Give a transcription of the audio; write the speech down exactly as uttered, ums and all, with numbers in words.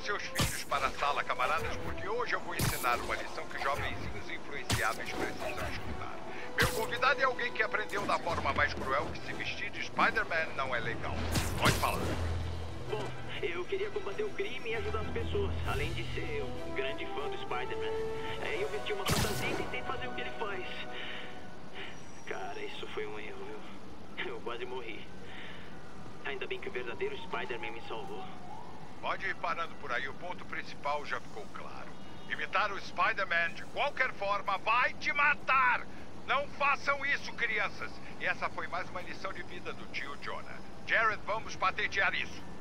seus filhos para a sala, camaradas, porque hoje eu vou ensinar uma lição que jovenzinhos influenciáveis precisam escutar. Meu convidado é alguém que aprendeu da forma mais cruel que se vestir de Spider-Man não é legal. Pode falar. Bom, eu queria combater o crime e ajudar as pessoas, além de ser um grande fã do Spider-Man. Aí eu vesti uma fantasia e tentei fazer o que ele faz. Cara, isso foi um erro, viu? Eu quase morri. Ainda bem que o verdadeiro Spider-Man me salvou. Pode ir parando por aí, o ponto principal já ficou claro. Imitar o Spider-Man de qualquer forma vai te matar! Não façam isso, crianças! E essa foi mais uma lição de vida do tio Jonah. Jared, vamos patentear isso.